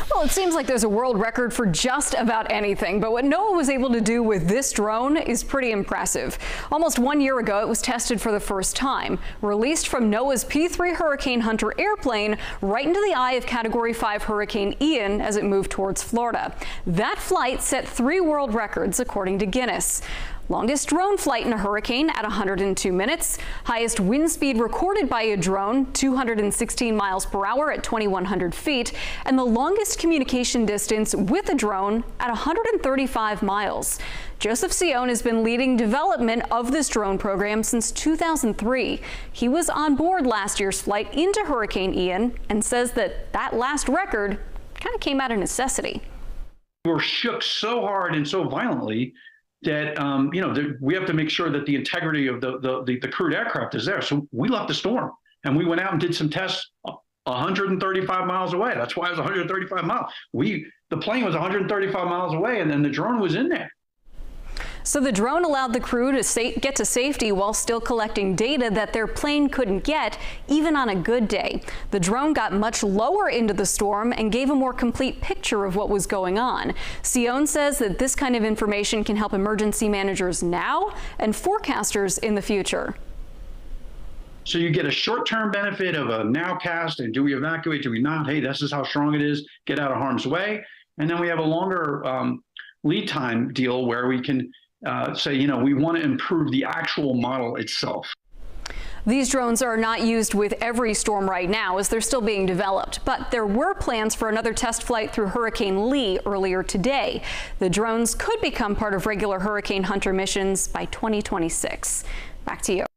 Well, it seems like there's a world record for just about anything, but what NOAA was able to do with this drone is pretty impressive. Almost 1 year ago, it was tested for the first time, released from NOAA's P-3 Hurricane Hunter airplane right into the eye of Category 5 Hurricane Ian as it moved towards Florida. That flight set 3 world records, according to Guinness. Longest drone flight in a hurricane at 102 minutes. Highest wind speed recorded by a drone, 216 miles per hour at 2,100 feet. And the longest communication distance with a drone at 135 miles. Joseph Sion has been leading development of this drone program since 2003. He was on board last year's flight into Hurricane Ian and says that last record kind of came out of necessity. We were shook so hard and so violently that we have to make sure that the integrity of the crewed aircraft is there. So we left the storm and we went out and did some tests 135 miles away. That's why it was 135 miles. The plane was 135 miles away, and then the drone was in there. So the drone allowed the crew to get to safety while still collecting data that their plane couldn't get, even on a good day. The drone got much lower into the storm and gave a more complete picture of what was going on. Sion says that this kind of information can help emergency managers now and forecasters in the future. So you get a short-term benefit of a nowcast, and do we evacuate, do we not? Hey, this is how strong it is, get out of harm's way. And then we have a longer lead time deal where we can say, we want to improve the actual model itself. These drones are not used with every storm right now as they're still being developed, but there were plans for another test flight through Hurricane Lee earlier today. The drones could become part of regular Hurricane Hunter missions by 2026. Back to you.